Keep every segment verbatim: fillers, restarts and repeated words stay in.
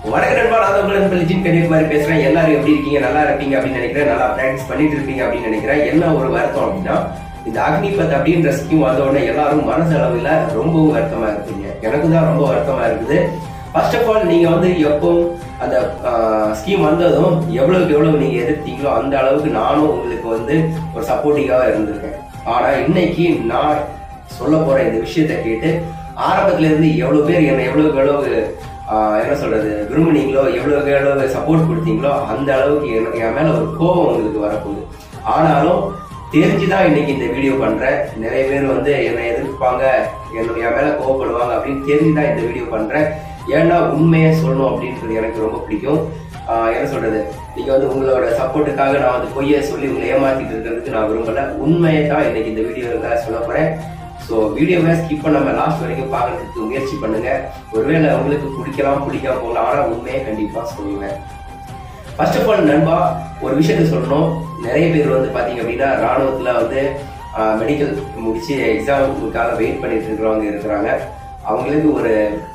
வணக்கம் நண்பா, நான் உங்கள் லிஜின் கன்னியாகுமரி பேசுறேன். எல்லாரும் எப்படி இருக்கீங்க? நல்லா இருக்கீங்க அப்படின்னு நினைக்கிறேன். நல்லா பிராக்டிஸ் பண்ணிட்டு இருப்பீங்க அப்படின்னு நினைக்கிறேன். என்ன ஒரு வருத்தம் அப்படின்னா, இந்த அக்னிபத் அப்படின்ற ஸ்கீம் வந்த உடனே எல்லாரும் மனசு அளவில் ரொம்பவும் வருத்தமா இருப்பீங்க. எனக்கு தான் ரொம்ப வருத்தமா இருக்குது. ஃபர்ஸ்ட் ஆஃப் ஆல் நீங்க வந்து எப்போ அந்த ஸ்கீம் வந்ததும் எவ்வளவுக்கு எவ்வளவு நீங்க எதிர்த்தீங்களோ அந்த அளவுக்கு நானும் உங்களுக்கு வந்து ஒரு சப்போர்ட்டிவாக இருந்திருக்கேன். ஆனா இன்னைக்கு நான் சொல்ல போற இந்த விஷயத்தை கேட்டு ஆரம்பத்துல இருந்து எவ்வளவு பேர் என்ன எவ்வளவுக்கு எவ்வளவு என்ன சொல்றது விரும்புனீங்களோ, எவ்வளவுக்கு எவ்வளவு சப்போர்ட் கொடுத்தீங்களோ அந்த அளவுக்கு என் மேல ஒரு கோபம் உங்களுக்கு வரப்போகுது. ஆனாலும் தெரிஞ்சுதான் இன்னைக்கு இந்த வீடியோ பண்றேன். நிறைய பேர் வந்து என்னை எதிர்ப்பாங்க, என் மேல கோவப்படுவாங்க அப்படின்னு தெரிஞ்சுதான் இந்த வீடியோ பண்றேன். ஏன்னா உண்மையை சொல்லணும் அப்படின்றது எனக்கு ரொம்ப பிடிக்கும். ஆஹ் என்ன சொல்றது, நீங்க வந்து உங்களோட சப்போர்ட்டுக்காக நான் வந்து பொய்யை சொல்லி உங்களை ஏமாத்திட்டு இருக்கிறதுக்கு நான் விரும்பல. உண்மையை தான் இன்னைக்கு இந்த வீடியோல சொல்ல போறேன். ஸோ வீடியோவை ஸ்கிப் பண்ணாம லாஸ்ட் வரைக்கும் பார்க்கறதுக்கு முயற்சி பண்ணுங்க. ஒருவேளை உங்களுக்கு பிடிக்கலாம் பிடிக்காம போகலாம், ஆனா உண்மையை கண்டிப்பா சொல்லுவேன். ஃபர்ஸ்ட் ஆஃப் ஆல் நண்பா, ஒரு விஷயத்த சொல்லணும். நிறைய பேர் வந்து பாத்தீங்க அப்படின்னா ராணுவத்துல வந்து மெடிக்கல் முடிச்சு எக்ஸாமுக்காக வெயிட் பண்ணிட்டு இருக்கிறவங்க இருக்கிறாங்க. அவங்களுக்கு ஒரு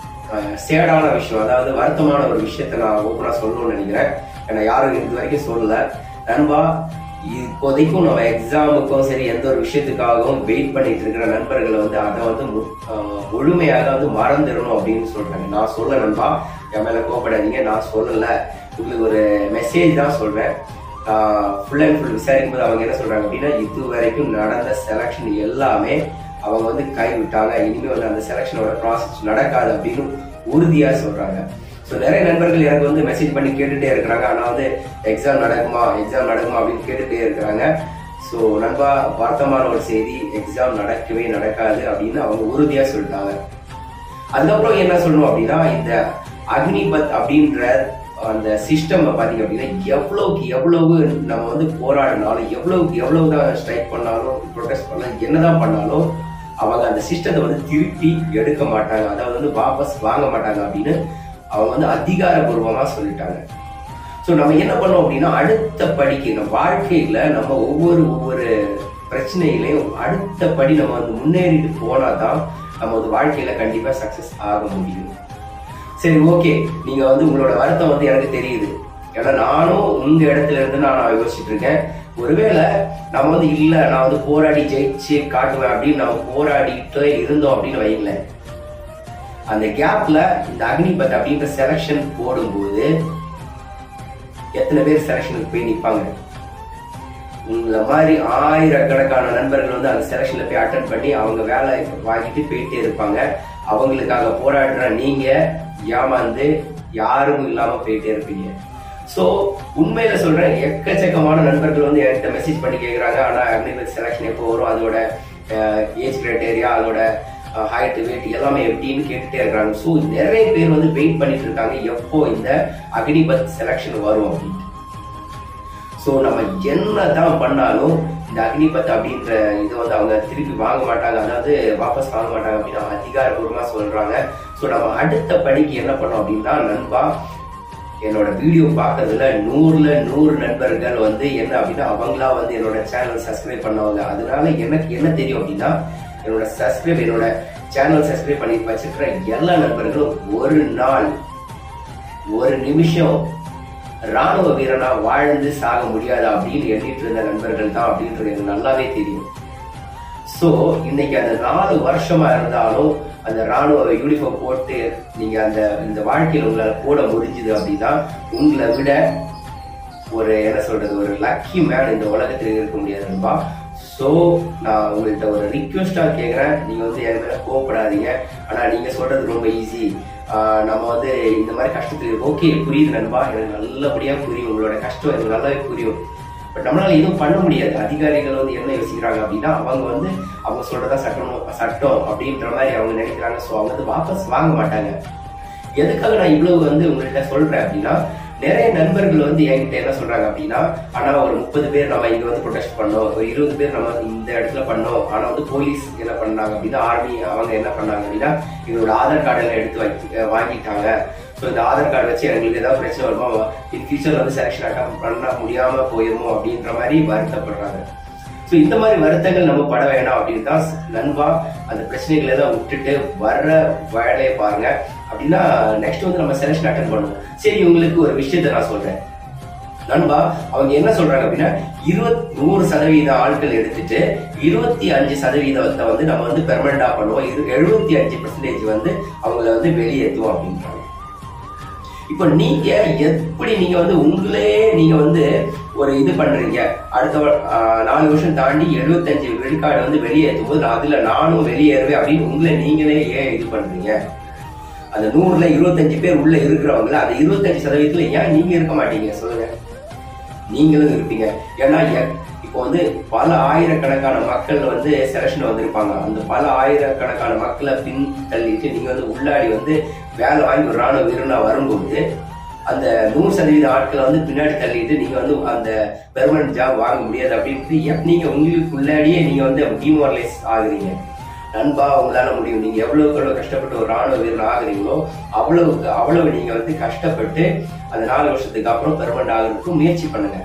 சேடான விஷயம், அதாவது வருத்தமான ஒரு விஷயத்த நான் ஓப்பனா சொல்லணும்னு நினைக்கிறேன். ஏன்னா யாரும் இது வரைக்கும் சொல்லல. நண்பா, இப்போதைக்கும் நம்ம எக்ஸாமுக்கும் சரி எந்த ஒரு விஷயத்துக்காகவும் வெயிட் பண்ணிட்டு இருக்கிற நண்பர்களை வந்து அதை வந்து முழுமையாக வந்து மறந்துடணும் அப்படின்னு சொல்றாங்க. நான் சொல்ல நண்பா, என் மேல கோபப்படாதீங்க, நான் சொல்லல. உங்களுக்கு ஒரு மெசேஜ் தான் சொல்றேன். ஃபுல் அண்ட் ஃபுல் விசாரிக்கும் போது அவங்க என்ன சொல்றாங்க அப்படின்னா, இது வரைக்கும் நடந்த செலக்ஷன் எல்லாமே அவங்க வந்து கை விட்டாங்க. இனிமே வந்து அந்த செலக்ஷனோட ப்ராசஸ் நடக்காது அப்படின்னு உறுதியா சொல்றாங்க. ஸோ நிறைய நண்பர்கள் எனக்கு வந்து மெசேஜ் பண்ணி கேட்டுட்டே இருக்கிறாங்க. ஆனால் வந்து எக்ஸாம் நடக்குமா எக்ஸாம் நடக்குமா அப்படின்னு கேட்டுட்டே இருக்கிறாங்க. ஸோ நண்பா, வருத்தமான ஒரு செய்தி, எக்ஸாம் நடக்கவே நடக்காது அப்படின்னு அவங்க உறுதியா சொல்லிட்டாங்க. அதுக்கப்புறம் என்ன சொல்லணும் அப்படின்னா, இந்த அக்னிபத் அப்படின்ற அந்த சிஸ்டம் பாத்தீங்க அப்படின்னா எவ்வளவுக்கு எவ்வளவு நம்ம வந்து போராடினாலும், எவ்வளவுக்கு எவ்வளவுதான் ஸ்ட்ரைக் பண்ணாலும், ப்ரொடெஸ்ட் பண்ணாலும், என்னதான் பண்ணாலும் அவங்க அந்த சிஸ்டத்தை வந்து திருப்பி எடுக்க மாட்டாங்க, அதாவது வந்து வாபஸ் வாங்க மாட்டாங்க அப்படின்னு அவங்க வந்து அதிகாரபூர்வமா சொல்லிட்டாங்க. ஸோ நம்ம என்ன பண்ணோம் அப்படின்னா, அடுத்த படிக்கு நம்ம வாழ்க்கையில நம்ம ஒவ்வொரு ஒவ்வொரு பிரச்சனைகளையும் அடுத்த படி நம்ம வந்து முன்னேறிட்டு போனாதான் நம்ம வந்து வாழ்க்கையில கண்டிப்பா சக்சஸ் ஆக முடியும். சரி, ஓகே, நீங்க வந்து உங்களோட வருத்தம் வந்து எனக்கு தெரியுது. ஏன்னா நானும் உங்க இடத்துல இருந்து நான் நான் யோசிச்சுட்டு இருக்கேன். ஒருவேளை நம்ம வந்து இல்ல நான் வந்து போராடி ஜெயிச்சு காட்டுவேன் அப்படின்னு நம்ம போராடிட்டு இருந்தோம் அப்படின்னு வைங்களேன், அந்த கேப்ல இந்த அக்னிபத் அப்படின்ற செலக்ஷன் போடும்போது எத்தனை பேர் செலக்ஷனுக்கு போய் நிற்பாங்க? இந்த மாதிரி ஆயிரக்கணக்கான நண்பர்கள் வந்து அந்த செலக்ஷன்ல போய் அட்டன் பண்ணி அவங்க வேலை வாங்கிட்டு போயிட்டே இருப்பாங்க. அவங்களுக்காக போராடுற நீங்க ஏமாந்து யாரும் இல்லாம போயிட்டே இருப்பீங்க. சோ உண்மையில சொல்றேன், எக்கச்சக்கமான நண்பர்கள் வந்து என்கிட்ட மெசேஜ் பண்ணி கேட்கறாங்க, ஆனா அக்னிபத் செலக்ஷன் எப்போ வரும், அதோட ஏஜ் கிரைட்டேரியா, அதோட ஹைட் வெயிட் எல்லாமே எப்படின்னு கேட்டுட்டே இருக்காங்க. ஸோ நிறைய பேர் வந்து வெயிட் பண்ணிட்டு இருக்காங்க எப்போ இந்த அக்னிபத் செலக்ஷன் வரும் அப்படின்ட்டு. ஸோ நம்ம என்னதான் பண்ணாலும் இந்த அக்னிபத் அப்படின்ற இது வந்து அவங்க திருப்பி வாங்க மாட்டாங்க, அதாவது வாபஸ் வாங்க மாட்டாங்க அப்படின்னு அதிகாரபூர்வமா சொல்றாங்க. ஸோ நம்ம அடுத்த படிக்கு என்ன பண்ணோம் அப்படின்னா, நண்பா, என்னோட வீடியோ பார்க்கறதுல நூறுல நூறு நண்பர்கள் வந்து என்ன அப்படின்னா அவங்களா வந்து என்னோட சேனல் சப்ஸ்கிரைப் பண்ணவங்க. அதனால எனக்கு என்ன தெரியும் அப்படின்னா, என்னோட சப்ஸ்கிரைப் என்னோட சேனல் சப்ஸ்கிரைப் பண்ணி வச்சிருக்கிற எல்லா நண்பர்களும் ஒரு நாள் ஒரு நிமிஷம் ராணுவ வீரனா வாழ்ந்து சாக முடியாது அப்படின்னு எண்ணிட்டு இருந்த நண்பர்கள் தான் அப்படின்றது எனக்கு நல்லாவே தெரியும். சோ இன்னைக்கு அந்த நாலு வருஷமா இருந்தாலும் அந்த ராணுவ யூனிஃபார்ம் போட்டு நீங்க அந்த இந்த வாழ்க்கையில் உங்களால போட முடிஞ்சுது அப்படின்னா உங்களை விட ஒரு என்ன சொல்றது ஒரு லக்கி மேன் இந்த உலகத்தில் இருக்க முடியாதுப்பா. ஸோ நான் உங்கள்கிட்ட ஒரு ரிக்வெஸ்டா கேட்குறேன், நீங்க வந்து என் மேல கோவப்படாதீங்க. ஆனா நீங்க சொல்றது ரொம்ப ஈஸி, நம்ம வந்து இந்த மாதிரி கஷ்டத்துக்கு ஓகே புரியுது நண்பா, எனக்கு நல்லபடியா புரியும், உங்களோட கஷ்டம் எனக்கு நல்லாவே புரியும். பட் நம்மளால எதுவும் பண்ண முடியாது. அதிகாரிகள் வந்து என்ன யோசிக்கிறாங்க அப்படின்னா, அவங்க வந்து அவங்க சொல்றதா சட்டம் சட்டம் அப்படின்ற மாதிரி அவங்க நினைக்கிறாங்க. ஸோ அவங்க வந்து வாபஸ் வாங்க மாட்டாங்க. எதுக்காக நான் இவ்வளவு வந்து உங்கள்கிட்ட சொல்றேன் அப்படின்னா, நிறைய நண்பர்கள் வந்து என்கிட்ட என்ன சொல்றாங்க அப்படின்னா, ஆனா ஒரு முப்பது பேர் நம்ம இங்க வந்து ப்ரொடெஸ்ட் பண்ணோம், ஒரு இருபது பேர் நம்ம இந்த இடத்துல பண்ணோம், ஆனா வந்து போலீஸ் என்ன பண்ணாங்க அப்படின்னா, ஆர்மி அவங்க என்ன பண்ணாங்க அப்படின்னா எங்களோட ஆதார் கார்டு எல்லாம் எடுத்து வச்சு வாங்கிட்டாங்க. ஸோ இந்த ஆதார் கார்டு வச்சு எங்களுக்கு ஏதாவது பிரச்சனை வருமா, இன் ஃபியூச்சர் வந்து செலக்ஷன் அட்டம் பண்ண முடியாம போயிருமோ அப்படின்ற மாதிரி வருத்தப்படுறாங்க. ஸோ இந்த மாதிரி வருத்தங்கள் நம்ம பட வேண்டாம் அப்படின்னு தான் நண்பா அந்த பிரச்சனைகளை எல்லாம் விட்டுட்டு வர்ற வேலையை பாருங்க. அப்படின்னா நெக்ஸ்ட் வந்து நம்ம செலக்ஷன் அட்டன் பண்ணுவோம். சரி, உங்களுக்கு ஒரு விஷயத்தை நான் சொல்றேன் நண்பா. அவங்க என்ன சொல்றாங்க அப்படின்னா இருபத்தி நூறு சதவீத ஆட்கள் எடுத்துட்டு இருபத்தி அஞ்சு சதவீதத்தை வந்து நம்ம வந்து பெர்மனண்டா பண்ணுவோம், இது எழுபத்தி அஞ்சு பெர்சன்டேஜ் வந்து அவங்கள வந்து வெளியேற்றுவோம் அப்படின்றாங்க. இப்போ நீங்க எப்படி நீங்க வந்து உங்களே நீங்க வந்து ஒரு இது பண்றீங்க, அடுத்த நாலு வருஷம் தாண்டி எழுபத்தி அஞ்சு விழுக்காடு வந்து வெளியேற்றும் போது அதுல நானும் வெளியேறுவேன் அப்படின்னு உங்களை நீங்களே ஏன் இது பண்றீங்க? அந்த நூறுல இருபத்தஞ்சு பேர் உள்ள இருக்கிறவங்கள அந்த இருபத்தஞ்சு சதவீதத்துல ஏன் நீங்க இருக்க மாட்டீங்க சொல்லுங்க? நீங்களும் இருப்பீங்க. ஏன்னா இப்போ வந்து பல ஆயிரக்கணக்கான மக்கள் வந்து செலக்ஷன் வந்திருப்பாங்க. அந்த பல ஆயிரக்கணக்கான மக்களை பின் தள்ளிட்டு நீங்க வந்து உள்ளாடி வந்து வேலை வாங்கி ஒரு ராணுவ வீரனா வரும்போது அந்த நூறு சதவீத ஆட்களை வந்து பின்னாடி தள்ளிட்டு நீங்க வந்து அந்த பெர்மனன்ட் ஜாப் வாங்க முடியாது அப்படின்ட்டு நீங்க உங்களுக்கு உள்ளாடியே நீங்க வந்து டிமோரலைஸ் ஆகுறீங்க. நண்பா, உங்களால முடியும். நீங்க எவ்வளவுக்கு எவ்வளவு கஷ்டப்பட்டு ஒரு ராணுவ வீரன் ஆகுறீங்களோ அவ்வளவுக்கு அவ்வளவு நீங்க வந்து கஷ்டப்பட்டு அந்த நாலு வருஷத்துக்கு அப்புறம் பெர்மனன்ட் ஆகுறதுக்கு முயற்சி பண்ணுங்க.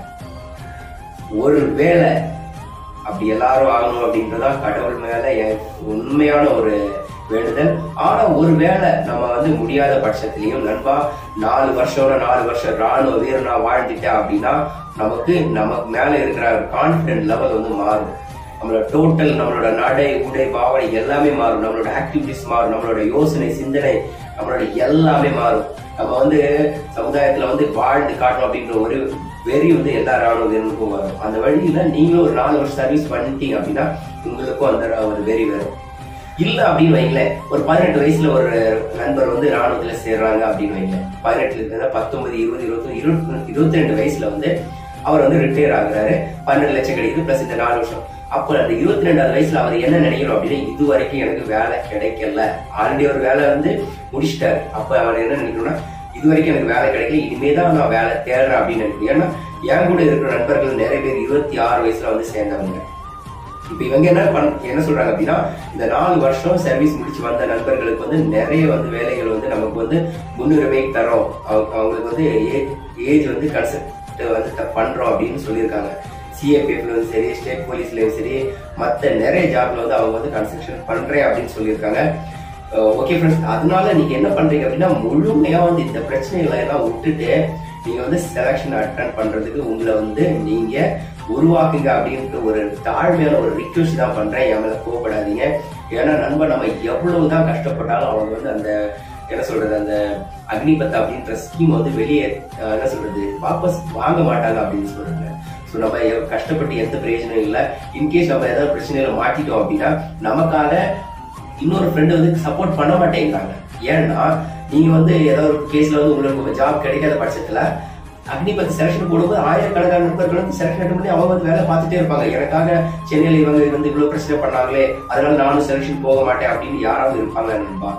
ஒரு வேலை அப்படி எல்லாரும் ஆகணும் அப்படின்றதான் கடவுள் மேல உண்மையான ஒரு வேண்டுதல். ஆனா ஒரு வேலை நம்ம வந்து முடியாத பட்சத்திலையும் நண்பா, நாலு வருஷம் நாலு வருஷம் ராணுவ வீரனா வாழ்ந்துட்டேன் அப்படின்னா நமக்கு நமக்கு மேல இருக்கிற கான்பிடன்ட் லெவல் வந்து மாறும். நம்மளோட டோட்டல் நம்மளோட நடை உடை பாவனை எல்லாமே மாறும். நம்மளோட ஆக்டிவிட்டிஸ் மாறும். நம்மளோட யோசனை சிந்தனை நம்மளோட எல்லாமே மாறும். நம்ம வந்து சமுதாயத்துல வந்து வாழ்ந்து காட்டணும் அப்படின்ற ஒரு வெறி வந்து எல்லா ராணுவ வீரனுக்கும் வரும். அந்த வழியில நீங்களும் ஒரு நாலு வருஷம் சர்வீஸ் பண்ணிட்டீங்க அப்படின்னா உங்களுக்கும் அந்த ஒரு வெறி வரும். இல்ல அப்படின்னு வைங்களேன், ஒரு பதினெட்டு வயசுல ஒரு நண்பர் வந்து ராணுவத்துல சேர்றாங்க அப்படின்னு வைங்களேன். பதினெட்டுல இருந்தா பத்தொன்பது இருபது இருபத்தி இருபத்தி இருபத்தி ரெண்டு வயசுல வந்து அவர் வந்து ரிட்டையர் ஆகுறாரு. பன்னெண்டு லட்சம் கிடைக்குது பிளஸ் இந்த நாலு வருஷம். அப்போ அந்த இருபத்தி ரெண்டாவது வயசுல அவர் என்ன நினைக்கணும் அப்படின்னா, இது வரைக்கும் எனக்கு வேலை கிடைக்கல, ஆல்ரெடி ஒரு வேலை வந்து முடிச்சிட்டாரு. அப்ப அவர் என்ன நினைக்கணும்னா, இது வரைக்கும் எனக்கு வேலை கிடைக்கல, இனிமேதான் நான் வேலை தேடுறேன் அப்படின்னு நினைக்கிறேன். ஏன்னா என் கூட இருக்கிற நண்பர்கள் நிறைய பேர் இருபத்தி ஆறு வயசுல வந்து சேர்ந்தவங்க. இப்ப இவங்க என்ன பண்ண என்ன சொல்றாங்க அப்படின்னா, இந்த நாலு வருஷம் சர்வீஸ் முடிச்சு வந்த நண்பர்களுக்கு வந்து நிறைய வந்து வேலைகள் வந்து நமக்கு வந்து முன்னுரிமை தரோம், அவங்களுக்கு வந்து ஏஜ் வந்து கன்செப்ட் வந்து பண்றோம் அப்படின்னு சொல்லியிருக்காங்க. சிஏபிஎஃப்ல சரி, ஸ்டேட் போலீஸ்லயும் சரி, மற்ற நிறைய ஜாப்ல வந்து அவங்க வந்து கன்ஸ்ட்ரக்ஷன் பண்றேன் அப்படின்னு சொல்லியிருக்காங்க. ஓகே ஃப்ரெண்ட்ஸ், அதனால நீங்க என்ன பண்றீங்க அப்படின்னா, முழுமையா வந்து இந்த பிரச்சனைகளை எல்லாம் விட்டுட்டு நீங்க வந்து செலக்ஷன் அட்டன் பண்றதுக்கு உங்களை வந்து நீங்க உருவாக்குங்க அப்படின்ற ஒரு தாழ்மையான ஒரு ரிக்வெஸ்ட் தான் பண்றேன். என் மேல கோவப்படாதீங்க. ஏன்னா நண்பன் நம்ம எவ்வளவுதான் கஷ்டப்பட்டாலும் அவங்க வந்து அந்த என்ன சொல்றது அந்த அக்னிபத் அப்படின்ற ஸ்கீம் வந்து வெளியே என்ன சொல்றது வாபஸ் வாங்க மாட்டாங்க அப்படின்னு சொல்றாங்க. ஸோ நம்ம கஷ்டப்பட்டு எந்த பிரயோஜனம் இல்லை. இன்கேஸ் நம்ம ஏதாவது பிரச்சனையில மாட்டிட்டோம் அப்படின்னா நமக்காக இன்னொரு ஃப்ரெண்டு வந்து சப்போர்ட் பண்ண மாட்டேங்கிறாங்க. ஏன்னா நீங்க வந்து ஏதாவது ஒரு கேஸ்ல வந்து உங்களுக்கு ஜாப் கிடைக்காத பட்சத்துல அக்னிபத் செலக்ஷன் போடும்போது ஆயிரக்கணக்கான நண்பர்கள் வந்து செலக்ஷன் அட்டன் பண்ணி அவங்க வந்து வேலை பார்த்துட்டே இருப்பாங்க. எனக்காக சென்னையில இவங்க வந்து இவ்வளவு பிரச்சனை பண்ணாங்களே, அதனால நானும் செலக்ஷன் போக மாட்டேன் அப்படின்னு யாராவது இருப்பாங்க நண்பா.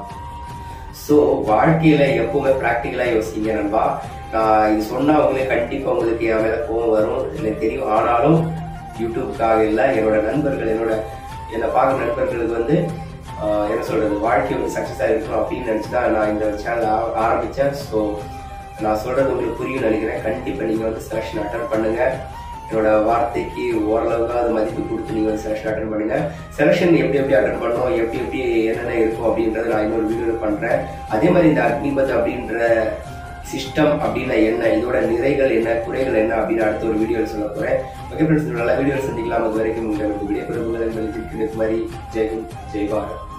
ஸோ வாழ்க்கையில எப்பவுமே பிராக்டிக்கலா யோசிங்க நண்பா. நான் இது சொன்னா உங்களுக்கு கண்டிப்பா உங்களுக்கு என் மேல கோவம் வரும் எனக்கு தெரியும். ஆனாலும் யூடியூப்காக இல்லை, என்னோட நண்பர்கள் என்னோட என்னை பார்க்குற நண்பர்களுக்கு வந்து என்ன சொல்றது வாழ்க்கை வந்து சக்சஸா இருக்கணும் அப்படின்னு நினைச்சுதான் நான் இந்த சேனல் ஆரம்பிச்சேன். ஸோ நான் சொல்றது உங்களுக்கு புரியும் நினைக்கிறேன். கண்டிப்பா நீங்க வந்து செலக்ஷன் அட்டன் பண்ணுங்க. என்னோட வார்த்தைக்கு ஓரளவுக்கு அது மதிப்பு கொடுத்து நீங்க வந்து செலக்ஷன் அட்டன் பண்ணுங்க. செலக்ஷன் எப்படி எப்படி அட்டன் பண்ணணும், எப்படி எப்படி என்னென்ன இருக்கும் அப்படின்றத நான் இன்னொரு வீடியோ பண்றேன். அதே மாதிரி இந்த அக்னிபத் அப்படின்ற சிஸ்டம் அப்படின்னா என்ன, இதோட நிறைகள் என்ன, குறைகள் என்ன அப்படின்னு அடுத்த ஒரு வீடியோவில் சொல்ல போறேன். ஓகே ஃப்ரெண்ட்ஸ், நல்ல வீடியோ சந்திக்கலாம். அது வரைக்கும் உங்களுக்கு வீடியோ மாதிரி ஜெய் ஹிந்த், ஜெய் பாரத்.